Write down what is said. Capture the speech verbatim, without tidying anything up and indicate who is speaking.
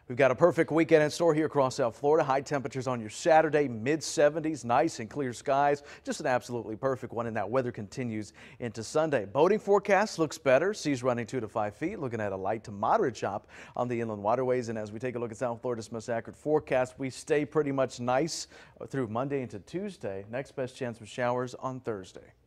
Speaker 1: We've got a perfect weekend in store here across South Florida. High temperatures on your Saturday, mid seventies, nice and clear skies. Just an absolutely perfect one, and that weather continues into Sunday. Boating forecast looks better. Seas running two to five feet. Looking at a light to moderate chop on the inland waterways. And as we take a look at South Florida's most accurate forecast, we stay pretty much nice through Monday into Tuesday. Next best chance of showers on Thursday.